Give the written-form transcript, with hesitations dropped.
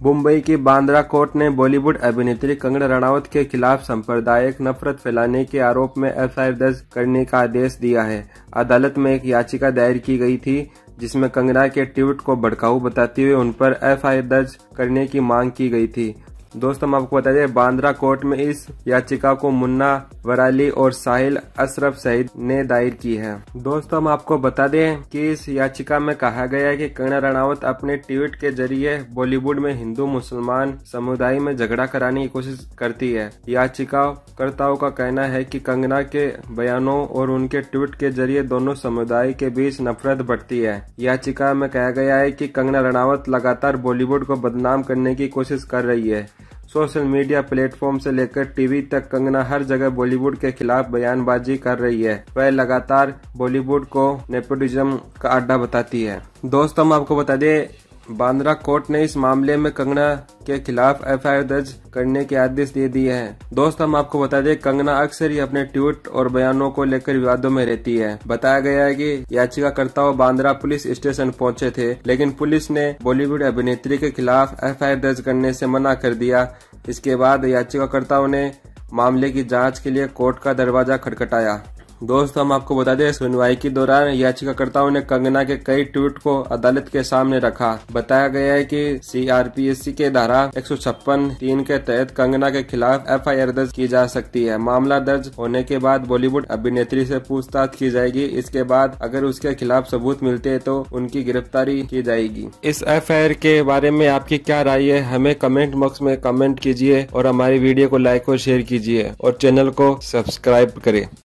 मुंबई की बांद्रा कोर्ट ने बॉलीवुड अभिनेत्री कंगना रनावत के खिलाफ सांप्रदायिक नफरत फैलाने के आरोप में एफआईआर दर्ज करने का आदेश दिया है। अदालत में एक याचिका दायर की गई थी जिसमें कंगना के ट्वीट को भड़काऊ बताते हुए उन पर एफआईआर दर्ज करने की मांग की गई थी। दोस्तों, हम आपको बता दें, बांद्रा कोर्ट में इस याचिका को मुन्ना वराली और साहिल अशरफ सईद ने दायर की है। दोस्तों, हम आपको बता दें कि इस याचिका में कहा गया है कि कंगना रनावत अपने ट्वीट के जरिए बॉलीवुड में हिंदू मुसलमान समुदाय में झगड़ा कराने की कोशिश करती है। याचिकाकर्ताओं का कहना है कि कंगना के बयानों और उनके ट्वीट के जरिए दोनों समुदाय के बीच नफरत बढ़ती है। याचिका में कहा गया है कि कंगना रनावत लगातार बॉलीवुड को बदनाम करने की कोशिश कर रही है। सोशल मीडिया प्लेटफॉर्म से लेकर टीवी तक कंगना हर जगह बॉलीवुड के खिलाफ बयानबाजी कर रही है। वह लगातार बॉलीवुड को नेपोटिज्म का अड्डा बताती है। दोस्तों, हम आपको बता दें, बांद्रा कोर्ट ने इस मामले में कंगना के खिलाफ एफआईआर दर्ज करने के आदेश दे दिए हैं। दोस्तों, हम आपको बता दें, कंगना अक्सर ही अपने ट्वीट और बयानों को लेकर विवादों में रहती है। बताया गया है कि याचिकाकर्ताओं बांद्रा पुलिस स्टेशन पहुंचे थे, लेकिन पुलिस ने बॉलीवुड अभिनेत्री के खिलाफ एफआईआर दर्ज करने से मना कर दिया। इसके बाद याचिकाकर्ताओं ने मामले की जाँच के लिए कोर्ट का दरवाजा खटखटाया। दोस्तों, हम आपको बता दें, सुनवाई के दौरान याचिकाकर्ताओं ने कंगना के कई ट्वीट को अदालत के सामने रखा। बताया गया है कि सीआरपीसी के धारा 156(3) के तहत कंगना के खिलाफ एफआईआर दर्ज की जा सकती है। मामला दर्ज होने के बाद बॉलीवुड अभिनेत्री से पूछताछ की जाएगी। इसके बाद अगर उसके खिलाफ सबूत मिलते हैं तो उनकी गिरफ्तारी की जाएगी। इस एफआईआर के बारे में आपकी क्या राय है, हमें कमेंट बॉक्स में कमेंट कीजिए और हमारी वीडियो को लाइक और शेयर कीजिए और चैनल को सब्सक्राइब करें।